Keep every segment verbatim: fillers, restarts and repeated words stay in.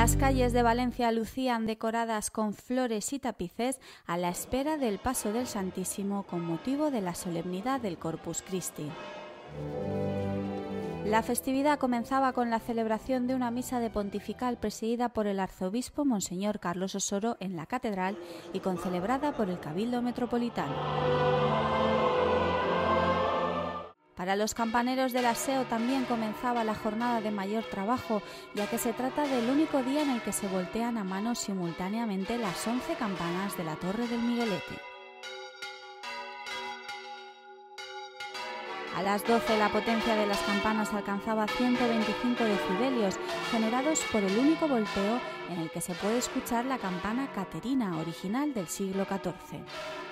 Las calles de Valencia lucían decoradas con flores y tapices a la espera del paso del Santísimo con motivo de la solemnidad del Corpus Christi. La festividad comenzaba con la celebración de una misa de pontifical presidida por el arzobispo Monseñor Carlos Osoro en la catedral y concelebrada por el Cabildo Metropolitano. Para los campaneros del aseo también comenzaba la jornada de mayor trabajo, ya que se trata del único día en el que se voltean a mano simultáneamente las once campanas de la Torre del Miguelete. A las doce la potencia de las campanas alcanzaba ciento veinticinco decibelios, generados por el único volteo en el que se puede escuchar la campana caterina, original del siglo catorce.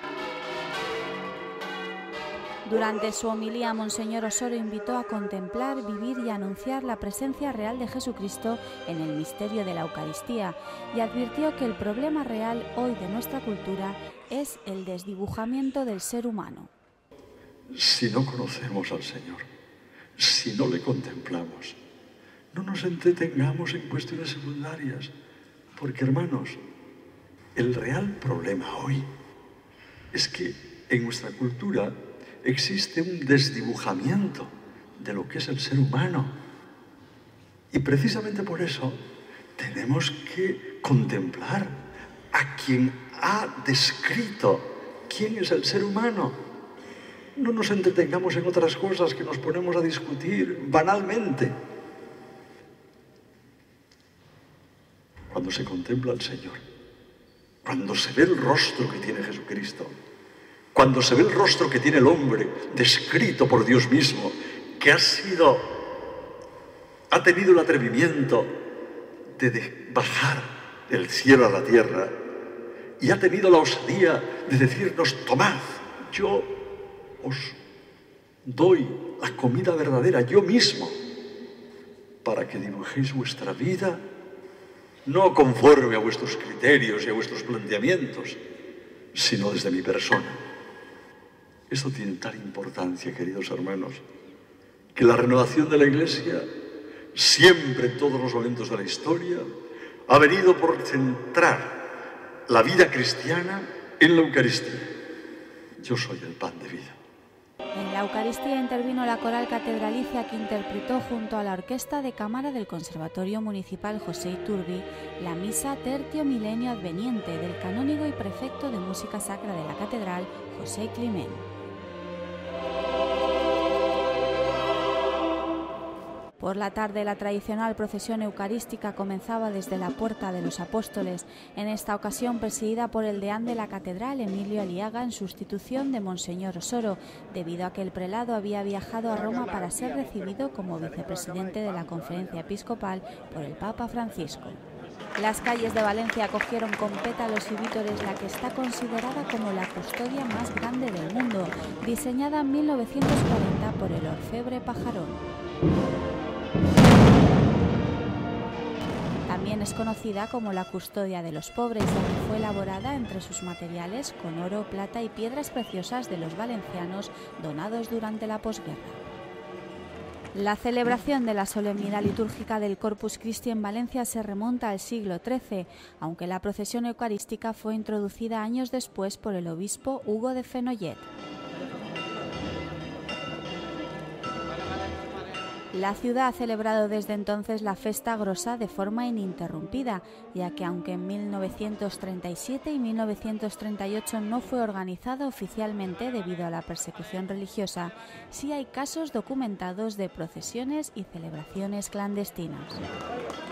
Durante su homilía, Monseñor Osoro invitó a contemplar, vivir y anunciar la presencia real de Jesucristo en el misterio de la Eucaristía y advirtió que el problema real hoy de nuestra cultura es el desdibujamiento del ser humano. Si no conocemos al Señor, si no le contemplamos, no nos entretengamos en cuestiones secundarias, porque, hermanos, el real problema hoy es que en nuestra cultura existe un desdibujamiento de lo que es el ser humano. Y precisamente por eso tenemos que contemplar a quien ha descrito quién es el ser humano. No nos entretengamos en otras cosas que nos ponemos a discutir banalmente. Cuando se contempla al Señor, cuando se ve el rostro que tiene Jesucristo, cuando se ve el rostro que tiene el hombre, descrito por Dios mismo, que ha sido, ha tenido el atrevimiento de, de bajar del cielo a la tierra y ha tenido la osadía de decirnos: tomad, yo os doy la comida verdadera, yo mismo, para que dibujéis vuestra vida, no conforme a vuestros criterios y a vuestros planteamientos, sino desde mi persona. Esto tiene tal importancia, queridos hermanos, que la renovación de la Iglesia, siempre en todos los momentos de la historia, ha venido por centrar la vida cristiana en la Eucaristía. Yo soy el pan de vida. En la Eucaristía intervino la coral catedralicia que interpretó junto a la Orquesta de Cámara del Conservatorio Municipal José Iturbi la misa Tertio Milenio Adveniente del canónigo y prefecto de Música Sacra de la Catedral, José Climent. Por la tarde, la tradicional procesión eucarística comenzaba desde la Puerta de los Apóstoles, en esta ocasión presidida por el deán de la Catedral, Emilio Aliaga, en sustitución de Monseñor Osoro, debido a que el prelado había viajado a Roma para ser recibido como vicepresidente de la Conferencia Episcopal por el Papa Francisco. Las calles de Valencia acogieron con pétalos y vítores la que está considerada como la custodia más grande del mundo, diseñada en mil novecientos cuarenta por el orfebre Pajarón. También es conocida como la custodia de los pobres, ya que fue elaborada entre sus materiales con oro, plata y piedras preciosas de los valencianos donados durante la posguerra. La celebración de la solemnidad litúrgica del Corpus Christi en Valencia se remonta al siglo trece, aunque la procesión eucarística fue introducida años después por el obispo Hugo de Fenollet. La ciudad ha celebrado desde entonces la Festa Grossa de forma ininterrumpida, ya que aunque en mil novecientos treinta y siete y mil novecientos treinta y ocho no fue organizada oficialmente debido a la persecución religiosa, sí hay casos documentados de procesiones y celebraciones clandestinas.